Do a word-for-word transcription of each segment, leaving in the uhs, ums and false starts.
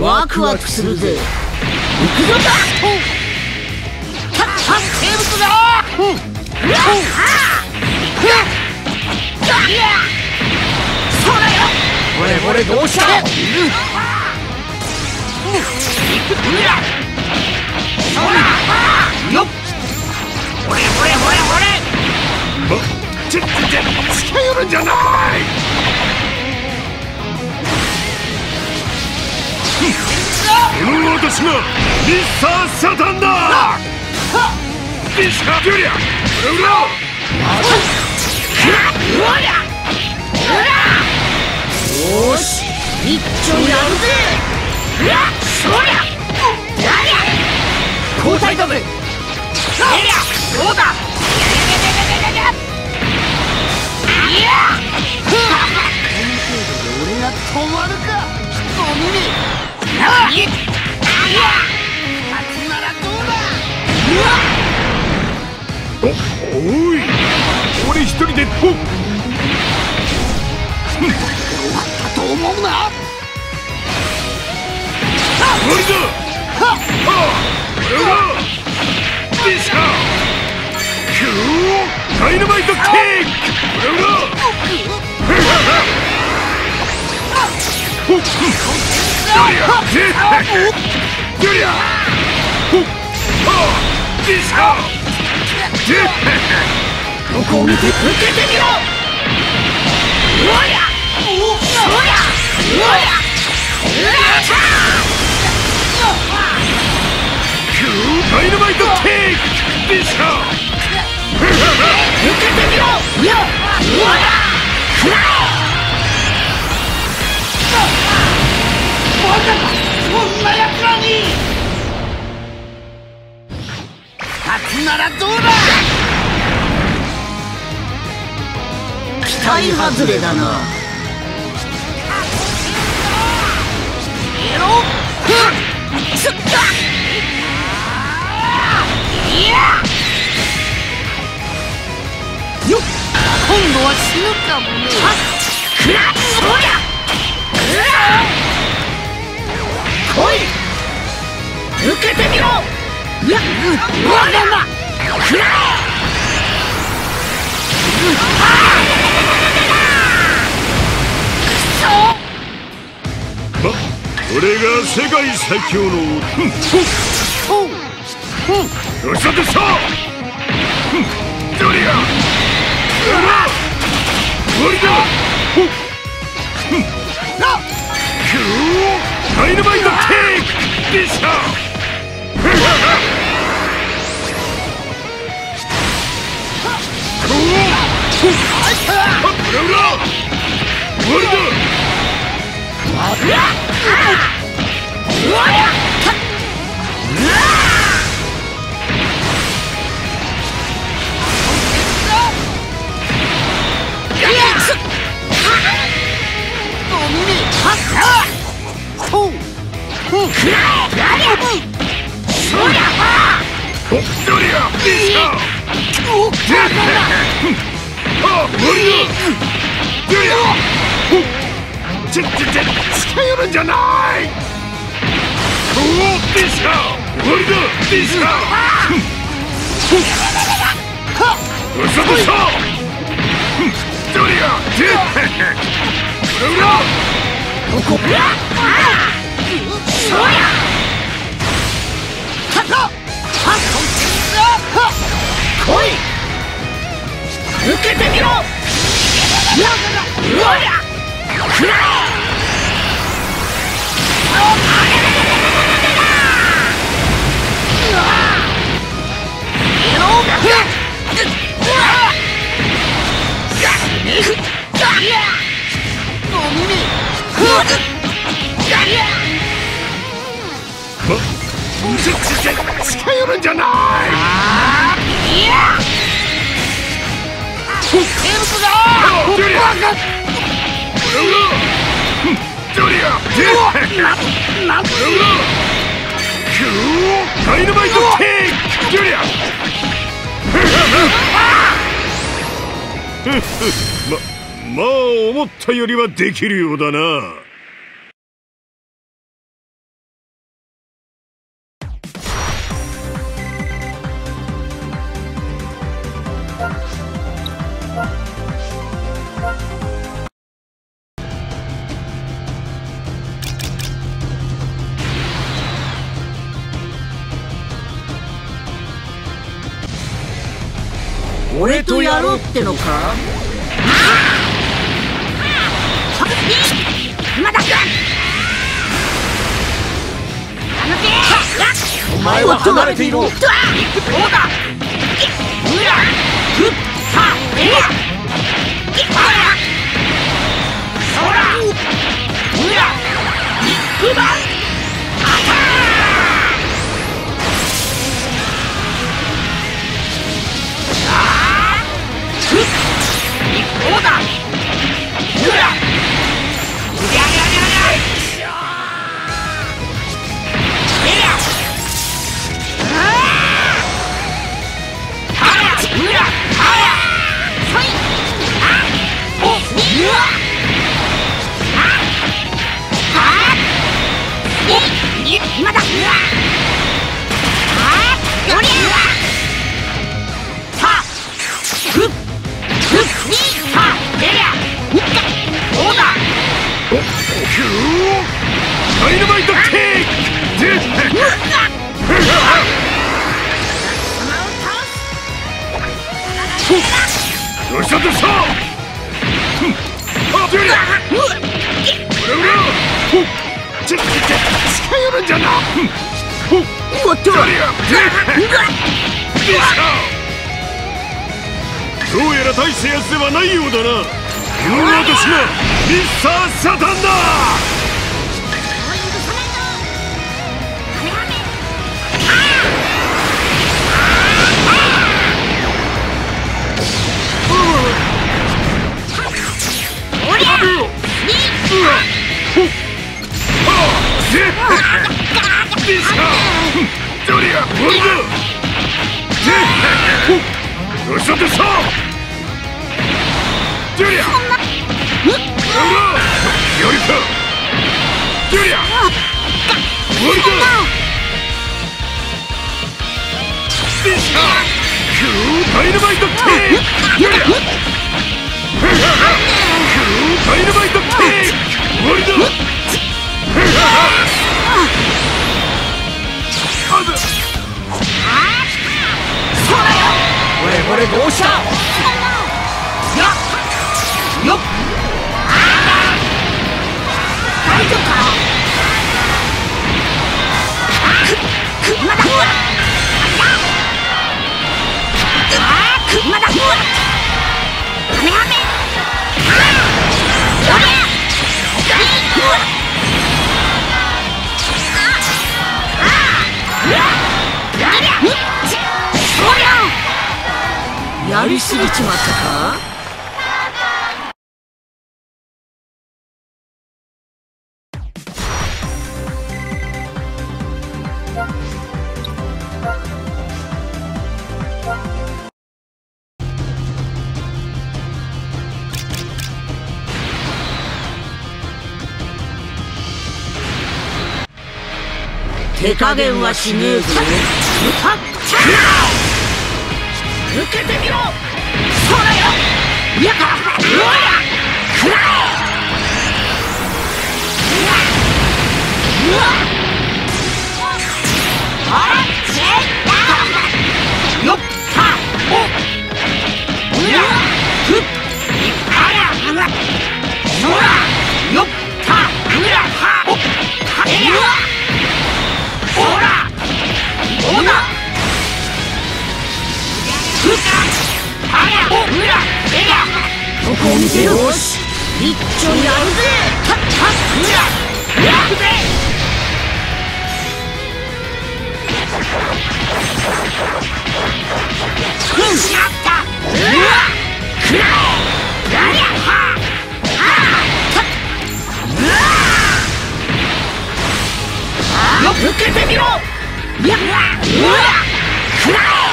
ワクワクするぜ。行くぞだ。生物だ。そうだよ。これこれどうした。よっ。ほれほれほれほれ。 ちょっと近寄るんじゃない。この私がミスター・サタンだ。ミスター・ジュリア、うらよし、一丁やるぜ。そりゃ交代だぜ。そうだ。いや俺が止まるか。お耳なあ。いや勝つならどうだ。 おおい、俺一人でほっ終わったと思うな。 終わりだ。はっはっビシャーキューダイナマイトキック。うらジュリアジュリアほっはビシャーここを見て受けてみろ。うわやうわやうわやうわちゃキューダイナマイトキックビシャー受けてみろ。いやうわやくらえ。バカだ、そんなやつらに。勝つならどうだ。期待外れだな。エロフッつった。いやよっ、今度は死ぬかもね。はっくらそりゃくら来い受けてみろ。いや、うわだなくらま、俺が世界最強のよっしゃでしたジョリアうら終わりだ。キューダイナマイトキックでしたうら終わりだ。ちっちっち近寄るんじゃない。おおビシャー終わりだ。ビシャーうそでしょジョリアジェッうらここそりゃはっ来い受けてみろ。うわやくらえ。近寄るんじゃない。いや生物だ。ジュリアジュリアなんとダイナマイトキックジュリアま、まあ思ったよりはできるようだな。 俺とやろうってのか。今だ。お前は離れていろ。どうだ。今だ。ダイナマイトキック。どうしたどうした。近寄るんじゃな。もっと。どうやら大したやつではないようだな。見落としなミスター・サタンだ。ジョリア、ボルド。どうしたどうした。ジュリア。よりか。ジュリア。ボルド。ビシャ。クーダイナマイトキック。ジュリア。クーダイナマイトキック。ボルド。これどうした。よっよっ。大丈夫か。くまだ。くまだ。カメハメ。やりすぎちまったか。手加減はしねえぞ。受けてみろ。そうだよ。いやか。うわや。くらえ。うわ。あれ。せい。よっ。は。お。うわ。ふっ。あら。あら。そら。よっ。は。うら。は。お。は。うわ。ほら。どうだ。ここを見てよし。一丁やるぜ。はっはっうらやるぜ。ふんしまった。うわくらえ。やりゃはあはあ。うわよく受けてみろ。やうわくらえ。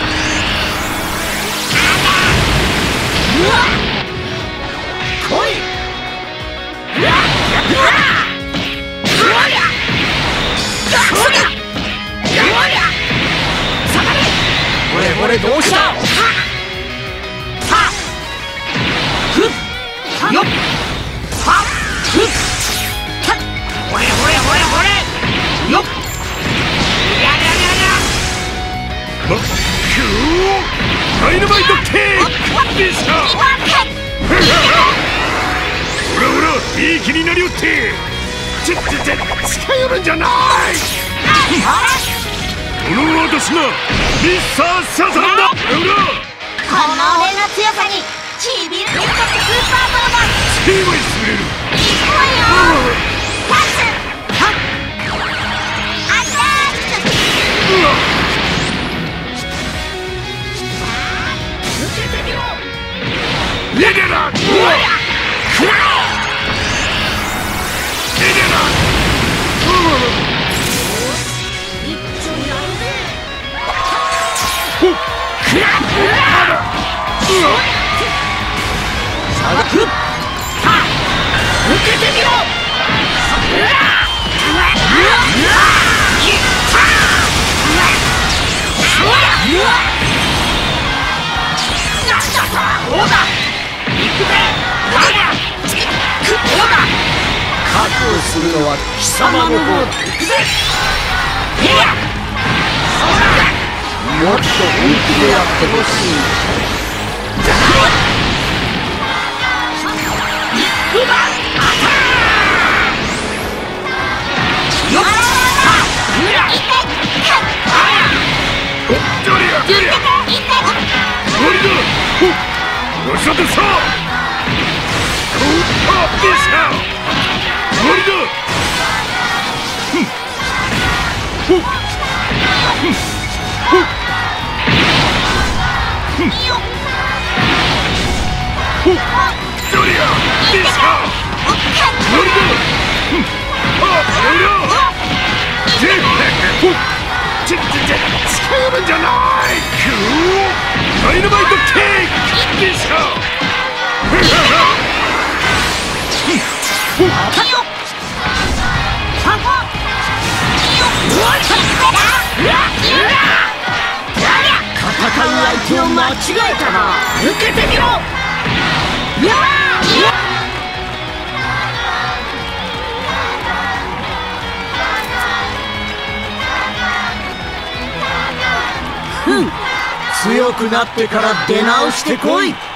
うわ来い。うわうわうわやそうだ。うわや下がれ。これこれどうした。ははふっよっはふっはほれほれほれほれよっやりゃりゃりゃまくーダイナマイトキックでしょ。ほらほらいい気になりよって。ちょちょちょ近寄るんじゃない。この私がミスターサザンだ。ほらほらこの俺の強さにちびるスーパーボロボンスピードに優れる。 いくわよ。パスはっアタック。 うわ受けてみろ。 レデラうわくらレデラえ。一丁やるぜ。 ほっくらうわうわさがふっはっ受けてみろ。うわうわうわいったうわうわうわなんだと。どうだ行くぜ。どうだくどうだ。覚悟するのは貴様の方だ。行くぜ。いやそうだ。もっと本気でやってほしい。うまっアタック。よっうらジョリアジョリアゴリだ。ほっよっしゃでさコーパーでさゴリだ。ふんほっふんほっふんほっジョリアでさゴリだ。ふんあゴリだ。てほっちょちょちょ近寄るんじゃない。くーダイナマイトキックでしょ。ほっ戦う相手を間違えたな。受けてみろ。うわふん強くなってから出直してこい。